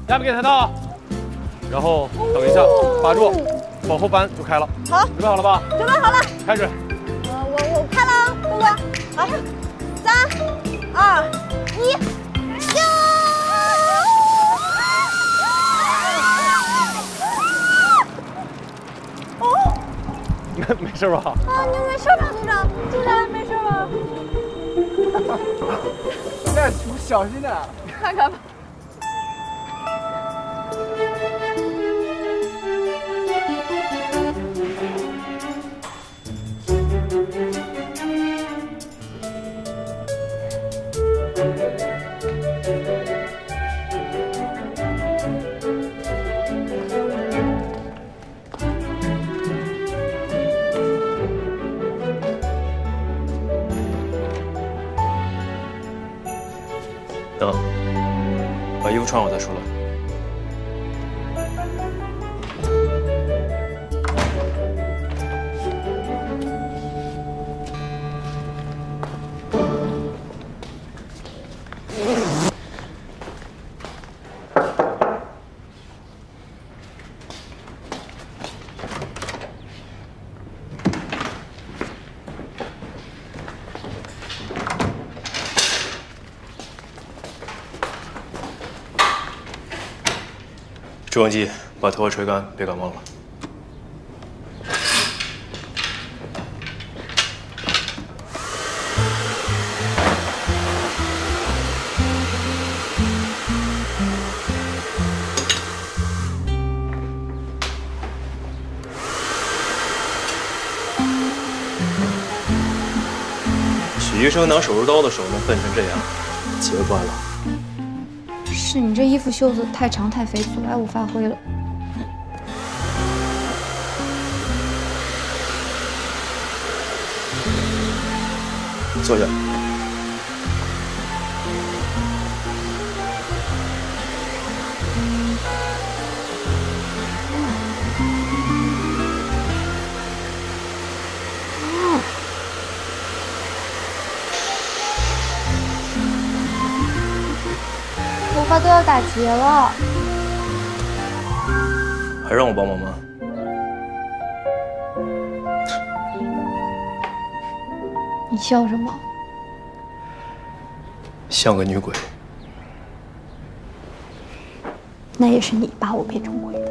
压没给抬到，然后等一下，把住，往后翻就开了。 好， 准备好了吧？ 准备好了， 开始。 我开了啊，动作，好，3、2、1，就！哦， 没事吧？ 啊，你没事吧，组长？组长没事吧？ 那小心点， 看看吧。 等，把衣服穿好再出来。朱文基，把头发吹干，别感冒了。许医生拿手术刀的手能笨成这样，奇了怪了。 是你这衣服袖子太长太肥，阻碍我发挥了。 坐下。 头发都要打结了， 还让我帮忙吗？ 你笑什么？ 像个女鬼。 那也是你把我变成鬼。